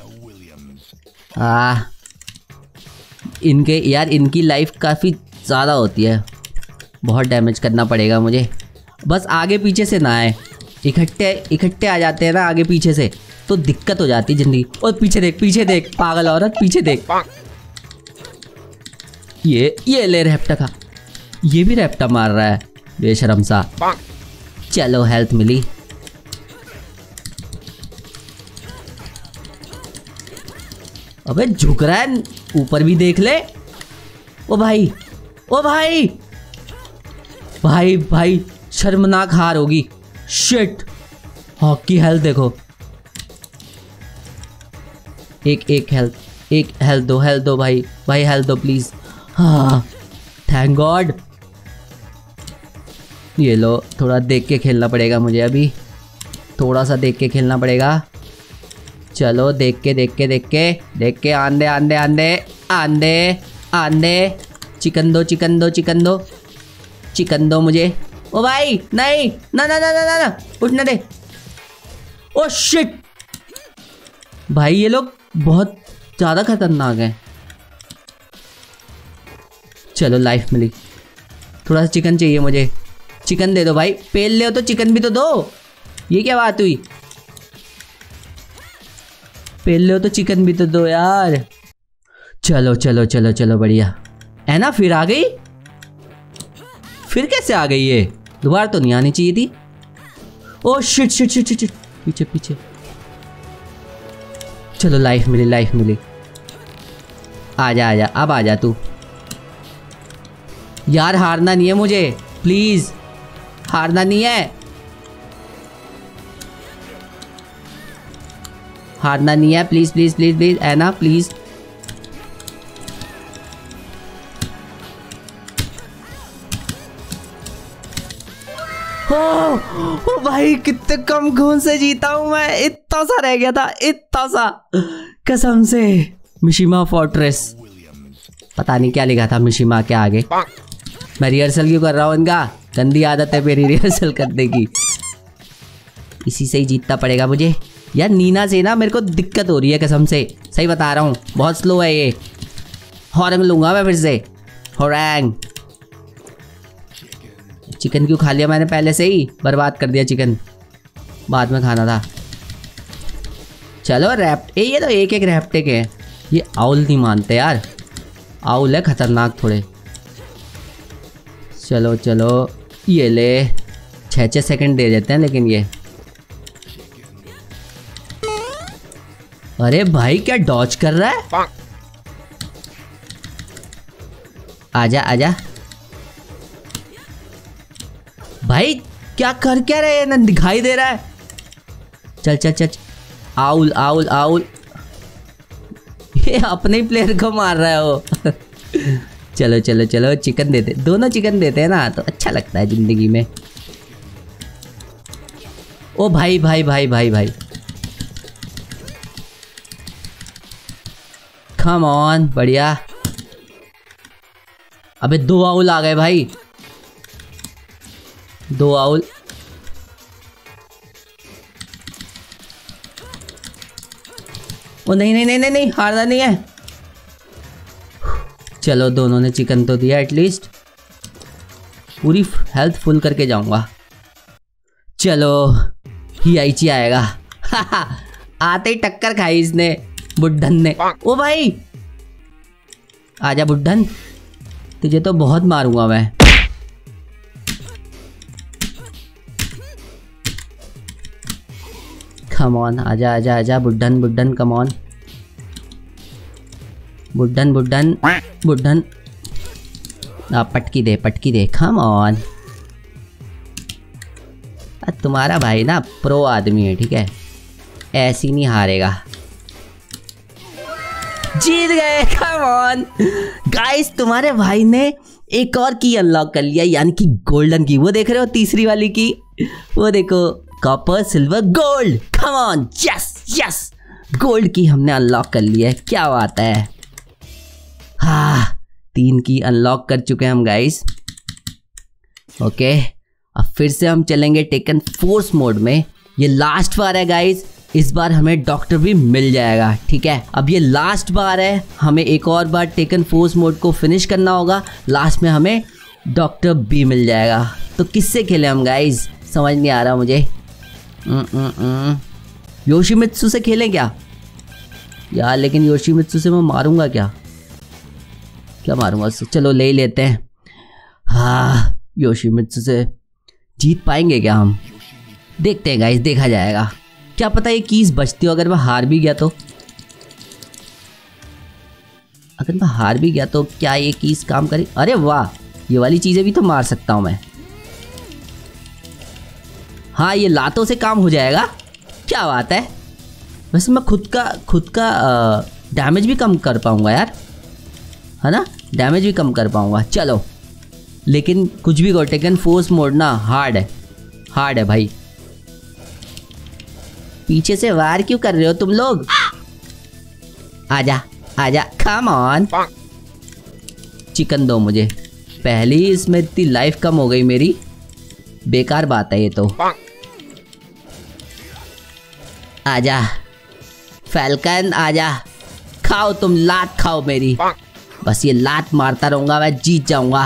आ इनके यार, इनकी लाइफ काफ़ी ज़्यादा होती है, बहुत डैमेज करना पड़ेगा मुझे। बस आगे पीछे से ना आए, इकट्ठे इकट्ठे आ जाते हैं ना आगे पीछे से, तो तो दिक्कत हो जाती जिंदगी। और पीछे देख पीछे देख पागल औरत, पीछे देख। ये ये ले रैप्टा का, ये भी रैप्टा मार रहा है बेशरम सा। चलो हेल्थ मिली। अबे झुक रहा है, ऊपर भी देख ले। ओ भाई ओ भाई भाई भाई शर्मनाक हार होगी। शिट, हॉकी हेल्थ देखो, एक एक हेल्थ, एक हेल्थ दो, हेल्थ दो भाई, भाई हेल्थ दो प्लीज। हाँ थैंक गॉड। ये लो, थोड़ा देख के खेलना पड़ेगा मुझे, अभी थोड़ा सा देख के खेलना पड़ेगा। चलो देख के देख के देख के देख के आंदे आंदे आंदे आंदे आंदे। चिकन दो चिकन दो चिकन दो चिकन दो मुझे। ओ भाई नहीं, ना ना ना ना ना, ना उठने दे। ओ शिट भाई, ये लोग बहुत ज़्यादा खतरनाक हैं। चलो लाइफ मिली। थोड़ा सा चिकन चाहिए मुझे, चिकन दे दो भाई। पेल ले हो तो चिकन भी तो दो। ये क्या बात हुई, पेल ले हो तो चिकन भी तो दो यार। चलो चलो चलो चलो बढ़िया है ना। फिर आ गई, फिर कैसे आ गई ये? दोबारा तो नहीं आनी चाहिए थी। Oh shit shit shit shit, पीछे पीछे। चलो लाइफ मिली लाइफ मिली। आजा आजा, अब आजा तू यार। हारना नहीं है मुझे, प्लीज हारना नहीं है, हारना नहीं है, प्लीज प्लीज प्लीज प्लीज है ना, प्लीज। ओ, ओ भाई कितने कम खून से जीता हूं मैं, इतना सा रह गया था, इतना सा कसम से। मिशिमा फोर्ट्रेस, पता नहीं क्या लिखा था मिशिमा के आगे। मैं रिहर्सल क्यों कर रहा हूँ इनका, गंदी आदत है मेरी रिहर्सल करने की। इसी से ही जीतना पड़ेगा मुझे यार। नीना से ना मेरे को दिक्कत हो रही है कसम से, सही बता रहा हूँ, बहुत स्लो है ये। हॉरंग लूंगा मैं फिर से, हॉरंग। चिकन क्यों खा लिया मैंने, पहले से ही बर्बाद कर दिया चिकन, बाद में खाना था। चलो रैप्ट, ये तो एक एक रैप्टे के हैं। ये आउल नहीं मानते यार, आउल है खतरनाक थोड़े। चलो चलो ये ले, छः छः सेकंड दे देते हैं लेकिन ये। अरे भाई क्या डॉज कर रहा है, आजा आजा भाई। क्या कर क्या रहे हैं ना, दिखाई दे रहा है। चल चल चल, आउल आउल आउल। ये अपने ही प्लेयर को मार रहा है वो। चलो चलो चलो, चिकन देते, दोनों चिकन देते हैं ना तो अच्छा लगता है जिंदगी में। ओ भाई भाई भाई भाई भाई, कम ऑन, बढ़िया। अबे दो आउल आ गए भाई, दो आउल। ओ नहीं नहीं नहीं नहीं नहीं, हारना नहीं है। चलो दोनों ने चिकन तो दिया एटलीस्ट, पूरी हेल्थ फुल करके जाऊंगा। चलो हियाइची आएगा। आते ही टक्कर खाई इसने, बुड्ढन ने। ओ भाई आजा बुड्ढन, तुझे तो बहुत मारूंगा मैं। कम ऑन, आजा आजा आजा बुड्ढन बुड्ढन, कम ऑन बुड्ढन बुड्ढन बुड्ढन। पटकी दे पटकी दे, कम ऑन। तुम्हारा भाई ना प्रो आदमी है, ठीक है, ऐसी नहीं हारेगा। जीत गए, कम ऑन गाइस। तुम्हारे भाई ने एक और की अनलॉक कर लिया, यानी कि गोल्डन की। वो देख रहे हो तीसरी वाली की, वो देखो, copper silver gold. Come on, yes yes, gold key हमने अनलॉक कर लिया है, क्या बात है। हाँ, तीन की अनलॉक कर चुके हैं हम गाइस। ओके, अब फिर से हम चलेंगे टेकन फोर्स मोड में। ये लास्ट बार है गाइस, इस बार हमें डॉक्टर भी मिल जाएगा, ठीक है। अब ये लास्ट बार है, हमें एक और बार टेकन फोर्स मोड को फिनिश करना होगा। लास्ट में हमें डॉक्टर भी मिल जाएगा। तो किससे खेले हम गाइस, समझ नहीं आ रहा मुझे। योशिमित्सु से खेलें क्या यार? लेकिन योशिमित्सु से मैं मारूंगा क्या? क्या मारूंगा उससे? चलो ले ही लेते हैं। हाँ, योशिमित्सु से जीत पाएंगे क्या हम? देखते हैं गाइस, देखा जाएगा। क्या पता ये कीज बचती हो, अगर मैं हार भी गया तो। अगर मैं हार भी गया तो क्या ये कीज काम करे? अरे वाह, ये वाली चीजें भी तो मार सकता हूं मैं। हाँ, ये लातों से काम हो जाएगा। क्या बात है। वैसे मैं खुद का खुद का डैमेज भी कम कर पाऊंगा यार, है ना? डैमेज भी कम कर पाऊंगा। चलो, लेकिन कुछ भी करो, टेकन फोर्स मोड ना हार्ड है, हार्ड है भाई। पीछे से वार क्यों कर रहे हो तुम लोग? आजा आजा, कम ऑन। चिकन दो मुझे। पहले ही इसमें इतनी लाइफ कम हो गई मेरी, बेकार बात है ये तो। आजा फैल्कन, आजा, खाओ तुम, लात खाओ मेरी। बस ये लात मारता रहूंगा, मैं जीत जाऊंगा।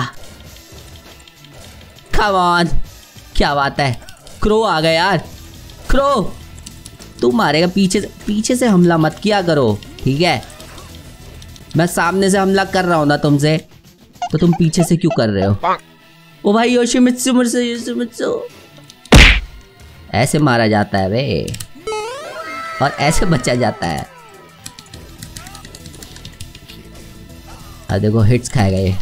Come on. क्या बात है, क्रो आ गया यार। क्रो तू मारेगा। पीछे से पीछे से हमला मत किया करो, ठीक है? मैं सामने से हमला कर रहा हूं ना तुमसे, तो तुम पीछे से क्यों कर रहे हो? ओ भाई योशिमित्सु, मुझसे योशिमित्सु। ऐसे मारा जाता है बे, और ऐसे बचा जाता है। अब देखो हिट्स खाएगा ये।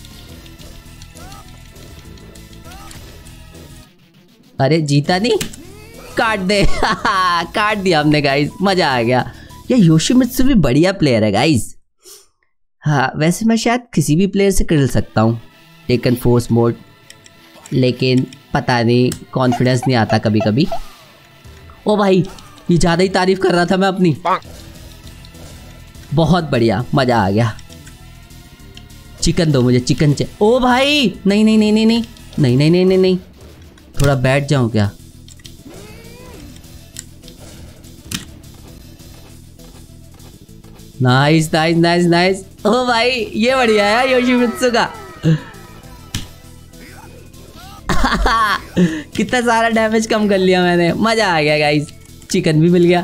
अरे जीता नहीं, काट दे। काट दिया हमने गाइस, मजा आ गया। ये योशिमित्सु भी बढ़िया प्लेयर है गाइस। हाँ, वैसे मैं शायद किसी भी प्लेयर से खेल सकता हूँ टेकन फोर्स मोड, लेकिन पता नहीं, कॉन्फिडेंस नहीं आता कभी कभी। ओ भाई, ये ज़्यादा ही तारीफ कर रहा था मैं अपनी। बहुत बढ़िया, मज़ा आ गया। चिकन दो मुझे, चिकन चे। ओ भाई, नहीं नहीं नहीं नहीं नहीं नहीं नहीं नहीं नहीं नहीं, थोड़ा बैठ जाऊं क्या? Nice nice nice nice. ओ भाई, ये बढ़िया है योशिमित्सु का। कितना सारा डैमेज कम कर लिया मैंने, मजा आ गया गाइस। चिकन भी मिल गया,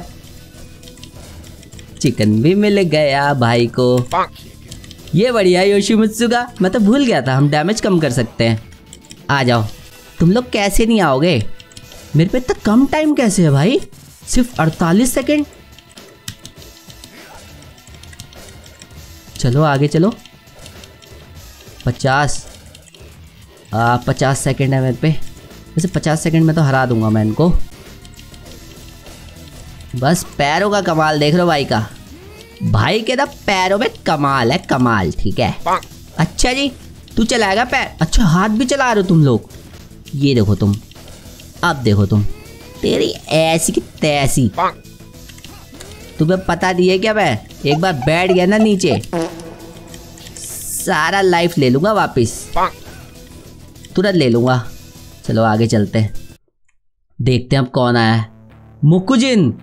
चिकन भी मिल गया भाई को। ये बढ़िया है योशिमित्सु का। मैं तो भूल गया था हम डैमेज कम कर सकते हैं। आ जाओ। तुम लोग कैसे नहीं आओगे? मेरे पे इतना कम टाइम कैसे है भाई? सिर्फ अड़तालीस सेकेंड। चलो आगे चलो। पचास आ, पचास सेकेंड है मेरे पे। वैसे पचास सेकेंड में तो हरा दूंगा मैं इनको। बस पैरों का कमाल देख लो भाई का। भाई के ना पैरों में कमाल है, कमाल। ठीक है, अच्छा जी, तू चलाएगा पैर? अच्छा, हाथ भी चला रहे हो तुम लोग। ये देखो तुम, अब देखो तुम, तेरी ऐसी की तैसी। तुम्हें पता नहीं है क्या? मैं एक बार बैठ गया ना नीचे, सारा लाइफ ले लूंगा वापिस, तुरंत ले लूंगा। चलो आगे चलते हैं, देखते हैं अब कौन आया है। मुकुजिन।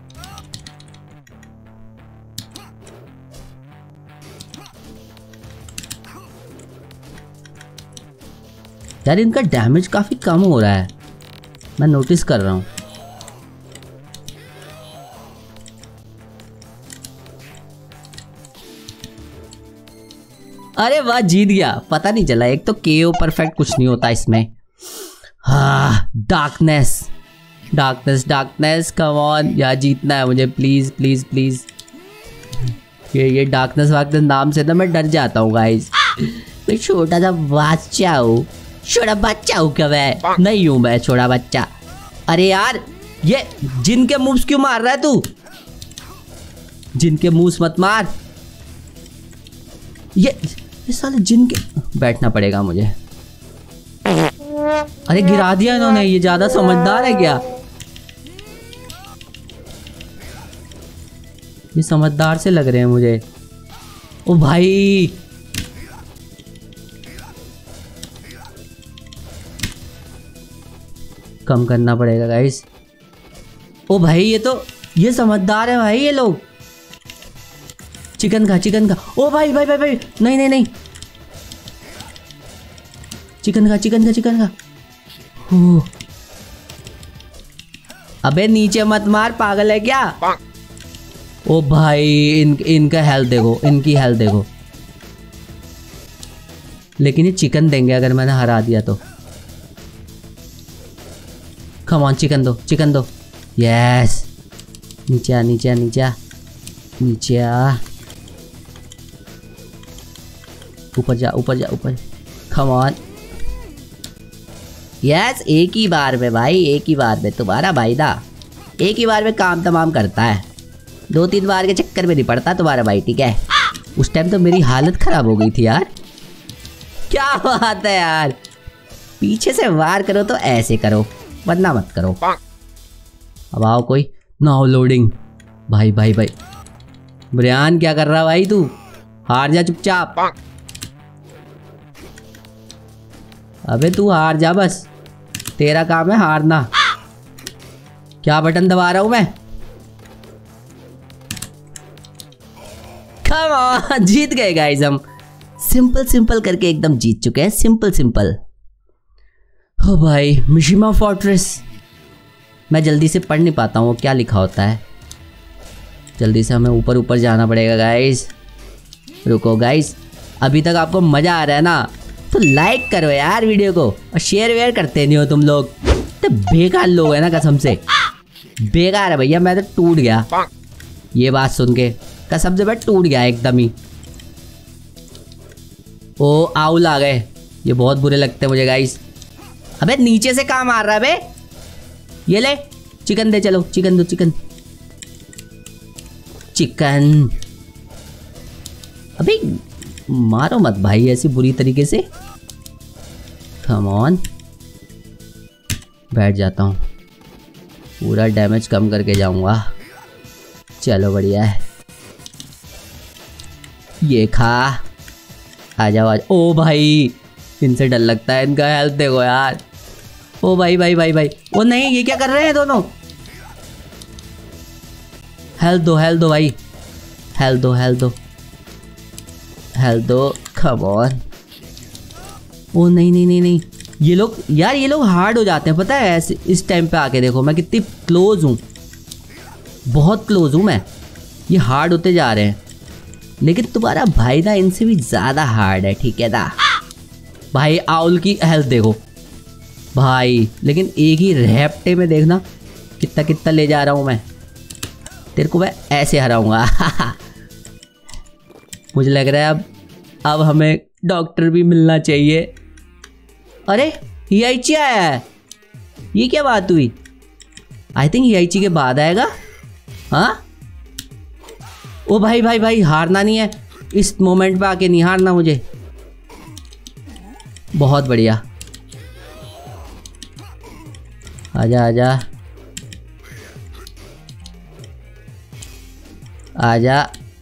यार इनका डैमेज काफी कम हो रहा है, मैं नोटिस कर रहा हूं। अरे वाह, जीत गया। पता नहीं चला, एक तो केओ परफेक्ट कुछ नहीं होता इसमें। हाँ, darkness darkness darkness, come on यार, जीतना है मुझे, प्लीज प्लीज प्लीज। ये ये डार्कनेस वार्कनेस नाम से ना मैं डर जाता हूँ गाइस। मैं छोटा सा बच्चा हूँ, छोटा बच्चा हूँ क्या? मैं नहीं हूँ, मैं छोटा बच्चा। अरे यार, ये जिन के मूव्स क्यों मार रहा है तू? जिन के मूव्स मत मार। ये ये साले जिन के, बैठना पड़ेगा मुझे। अरे गिरा दिया इन्होंने, ये ज्यादा समझदार है क्या? ये समझदार से लग रहे हैं मुझे। ओ भाई, कम करना पड़ेगा गाइस। ओ भाई, ये तो ये समझदार है भाई ये लोग। चिकन खा, चिकन खा। ओ भाई भाई भाई भाई, नहीं नहीं नहीं, चिकन खा, चिकन खा, चिकन खा। ओ अबे नीचे मत मार, पागल है क्या? ओ भाई इन इनका हेल्थ देखो, इनकी हेल्थ देखो। लेकिन ये चिकन देंगे अगर मैंने हरा दिया तो। कम ऑन चिकन दो, चिकन दो। यस, नीचे आ, नीचे आ, नीचे आ, नीचे आ, ऊपर जा, ऊपर जा, ऊपर। कम ऑन। यस, एक ही बार में भाई, एक ही बार में। तुम्हारा भाई था एक ही बार में काम तमाम करता है, दो तीन बार के चक्कर में नहीं पड़ता तुम्हारा भाई, ठीक है? उस टाइम तो मेरी हालत खराब हो गई थी यार। क्या बात है यार, पीछे से वार करो तो ऐसे करो, वरना मत करो। अब आओ कोई। Now loading. भाई भाई भाई ब्रियान क्या कर रहा भाई तू? हार जा चुपचाप। अबे तू हार जा बस, तेरा काम है हारना। क्या बटन दबा रहा हूं मैं? कम ऑन, जीत गए गाइस हम। सिंपल सिंपल करके एकदम जीत चुके हैं, सिंपल सिंपल। हो भाई, मिशिमा फोर्ट्रेस। मैं जल्दी से पढ़ नहीं पाता हूँ क्या लिखा होता है। जल्दी से हमें ऊपर ऊपर जाना पड़ेगा गाइस। रुको गाइस, अभी तक आपको मजा आ रहा है ना, तो लाइक करो यार वीडियो को, और शेयर वेयर करते नहीं हो तुम लोग। तो बेकार लोग है ना, कसम से बेकार है भैया। मैं तो टूट गया ये बात सुन के, कसम से मैं टूट गया एकदम ही। ओ आउल आ गए, ये बहुत बुरे लगते हैं मुझे गाइस। अबे नीचे से कहाँ मार रहा है बे? ये ले चिकन दे, चलो चिकन दो, चिकन चिकन। अबे मारो मत भाई ऐसी बुरी तरीके से। कम ऑन, बैठ जाता हूँ, पूरा डैमेज कम करके जाऊंगा। चलो बढ़िया है। ये खा, आ जाओ आ जाओ। ओ भाई इनसे डर लगता है, इनका हेल्थ देखो यार। ओ भाई भाई भाई भाई, ओ नहीं, ये क्या कर रहे हैं दोनों? हेल्थ दो, हेल्थ दो भाई, हेल्थ दो, हेल्थ दो, हेल्थ दो। Come on. ओ नहीं नहीं नहीं नहीं, ये लोग यार, ये लोग हार्ड हो जाते हैं पता है ऐसे। इस टाइम पे आके देखो मैं कितनी क्लोज हूँ, बहुत क्लोज हूँ मैं। ये हार्ड होते जा रहे हैं, लेकिन तुम्हारा भाई ना इनसे भी ज्यादा हार्ड है, ठीक है ना भाई? आउल की हेल्थ देखो भाई, लेकिन एक ही रैप्टे में देखना कितना कितना ले जा रहा हूँ मैं। तेरे को मैं ऐसे हराऊंगा। मुझे लग रहा है अब अब हमें डॉक्टर भी मिलना चाहिए। अरे हियाइची आया है, ये क्या बात हुई? आई थिंक हियाइची के बाद आएगा। हाँ ओ भाई भाई भाई, हारना नहीं है इस मोमेंट पे आके, नहीं हारना मुझे। बहुत बढ़िया, आजा आजा आजा।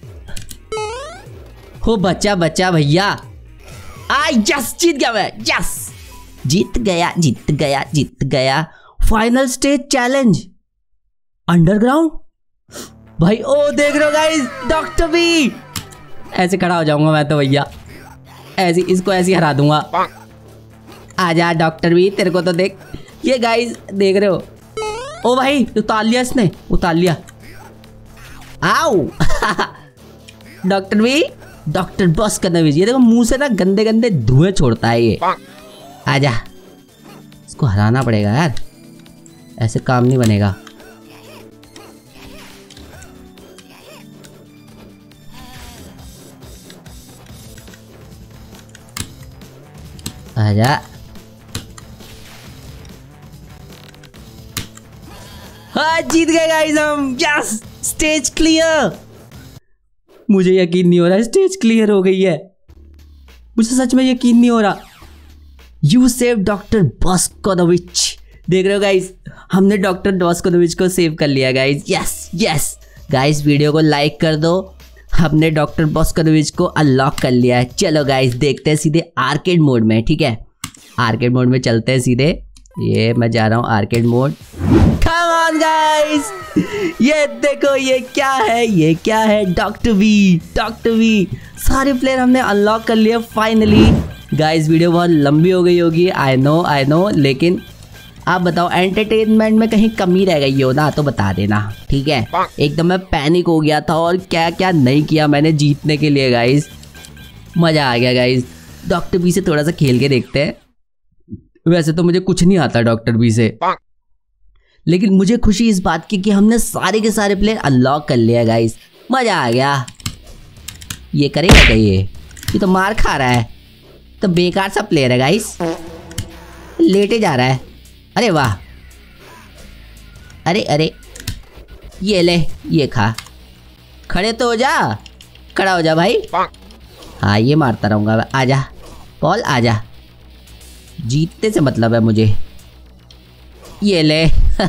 हो बच्चा बच्चा भैया, आ यस, जीत गया मैं, यस जीत गया जीत गया जीत गया। फाइनल स्टेज चैलेंज अंडरग्राउंड भाई। ओ देख रहे हो गाइस, डॉक्टर बी। ऐसे खड़ा हो जाऊंगा मैं तो भैया, ऐसी इसको ऐसे हरा दूंगा। आजा डॉक्टर बी, तेरे को तो देख। ये गाइस देख रहे हो, ओ भाई उतार लिया इसने, उतार लिया। आओ। डॉक्टर बी, डॉक्टर बॉस का नवीज। ये देखो मुंह से ना गंदे गंदे धुएं छोड़ता है ये। आजा, इसको हराना पड़ेगा यार, ऐसे काम नहीं बनेगा। आजा। हाँ जीत गए गाइस हम, यस स्टेज क्लियर। मुझे यकीन नहीं हो रहा स्टेज क्लियर हो गई है, मुझे सच में यकीन नहीं हो रहा। You save doctor Boskonovitch. देख रहे हो गाइस, हमने डॉक्टर बॉस्कोनोविच को सेव कर लिया guys. Yes yes guys, video को लाइक कर दो, हमने डॉक्टर बॉस्कोनोविच को अनलॉक कर लिया है। चलो गाइस देखते हैं सीधे आर्केड मोड में, ठीक है? आर्केड मोड में चलते हैं सीधे। ये मैं जा रहा हूँ arcade mode. Come on guys, ये देखो ये क्या है, ये क्या है? Doctor V, doctor V. सारे प्लेयर हमने अनलॉक कर लिया फाइनली। गाइस वीडियो बहुत लंबी हो गई होगी, आई नो आई नो, लेकिन आप बताओ एंटरटेनमेंट में कहीं कमी रह गई हो ना तो बता देना, ठीक है। एकदम मैं पैनिक हो गया था और क्या क्या नहीं किया मैंने जीतने के लिए गाइस। मजा आ गया गाइस। डॉक्टर बी से थोड़ा सा खेल के देखते हैं। वैसे तो मुझे कुछ नहीं आता डॉक्टर बी से, लेकिन मुझे खुशी इस बात की कि हमने सारे के सारे प्लेयर अनलॉक कर लिया गाइस। मजा आ गया। ये करेगा क्या? ये ये तो मार खा रहा है, तो बेकार सा प्लेयर है गाइस। लेटे जा रहा है। अरे वाह, अरे अरे ये ले, ये खा। खड़े तो हो जा, खड़ा हो जा भाई। हाँ ये मारता रहूंगा। आजा पॉल आजा, जीतने से मतलब है मुझे। ये ले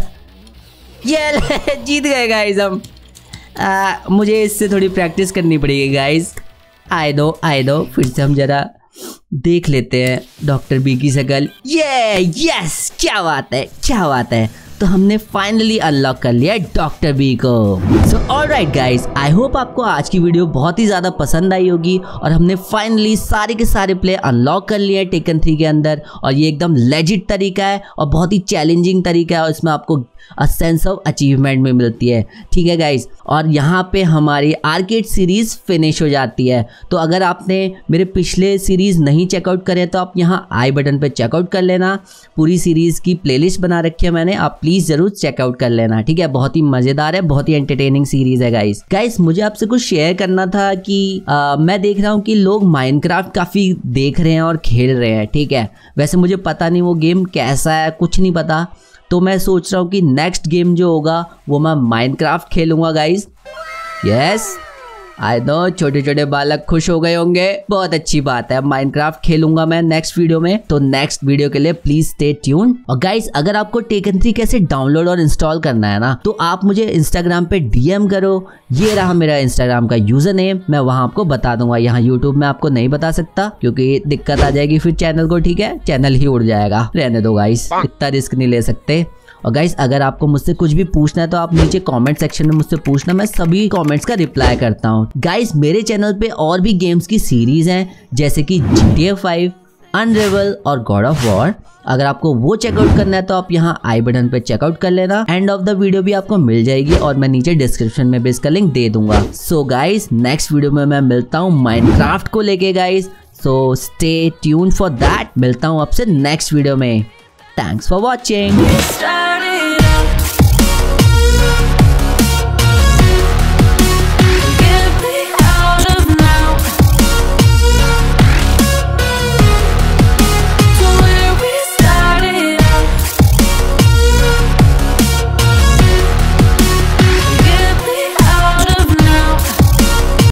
ये ले, जीत गए गाइस हम। आ, मुझे इससे थोड़ी प्रैक्टिस करनी पड़ेगी गाइस। आए दो आए दो, फिर से हम जरा देख लेते हैं डॉक्टर बी की शक्ल। ये यस, क्या बात है क्या बात है। तो हमने फाइनली अनलॉक कर लिया डॉक्टर बी को। So alright guys, I hope आपको आज की वीडियो बहुत ही ज़्यादा पसंद आई होगी और हमने फाइनली सारे के सारे प्ले अनलॉक कर लिए टेकन थ्री के अंदर। और ये एकदम लेजिट तरीका है और बहुत ही चैलेंजिंग तरीका है और इसमें आपको अ सेंस ऑफ अचीवमेंट में मिलती है, ठीक है गाइस। और यहाँ पे हमारी आर्केड सीरीज़ फिनिश हो जाती है। तो अगर आपने मेरे पिछले सीरीज़ नहीं चेकआउट करे तो आप यहाँ आई बटन पे चेकआउट कर लेना। पूरी सीरीज़ की प्लेलिस्ट बना रखी है मैंने, आप प्लीज़ ज़रूर चेकआउट कर लेना, ठीक है। बहुत ही मज़ेदार है, बहुत ही एंटरटेनिंग सीरीज़ है गाइस। गाइस मुझे आपसे कुछ शेयर करना था कि आ, मैं देख रहा हूँ कि लोग माइनक्राफ्ट काफ़ी देख रहे हैं और खेल रहे हैं, ठीक है। वैसे मुझे पता नहीं वो गेम कैसा है, कुछ नहीं पता। तो मैं सोच रहा हूँ कि नेक्स्ट गेम जो होगा वो मैं माइनक्राफ्ट खेलूंगा गाइस। यस आई नो, छोटे छोटे बालक खुश हो गए होंगे, बहुत अच्छी बात है। माइनक्राफ्ट खेलूंगा मैं नेक्स्ट वीडियो में। तो नेक्स्ट वीडियो के लिए प्लीज स्टे ट्यून। और गाइस अगर आपको टेकन थ्री कैसे डाउनलोड और इंस्टॉल करना है ना, तो आप मुझे इंस्टाग्राम पे डीएम करो। ये रहा मेरा इंस्टाग्राम का यूजर नेम, मैं वहां आपको बता दूंगा। यहाँ यूट्यूब में आपको नहीं बता सकता क्योंकि दिक्कत आ जाएगी फिर चैनल को, ठीक है। चैनल ही उड़ जाएगा, रहने दो गाइस, इतना रिस्क नहीं ले सकते। और गाइस अगर आपको मुझसे कुछ भी पूछना है तो आप नीचे कमेंट सेक्शन में मुझसे पूछना, मैं सभी कमेंट्स का रिप्लाई करता हूँ। गाइस मेरे चैनल पे और भी गेम्स की सीरीज हैं जैसे कि जी टी ए फाइव, अनरेवल और गॉड ऑफ वॉर। अगर आपको वो चेकआउट करना है तो आप यहाँ आई बटन पे चेकआउट कर लेना। एंड ऑफ द वीडियो भी आपको मिल जाएगी और मैं नीचे डिस्क्रिप्शन में भी इसका लिंक दे दूंगा। सो गाइस नेक्स्ट वीडियो में मैं मिलता हूँ माइनक्राफ्ट को लेके guys. So stay tune for that. मिलता हूँ आपसे नेक्स्ट वीडियो में। Thanks for watching.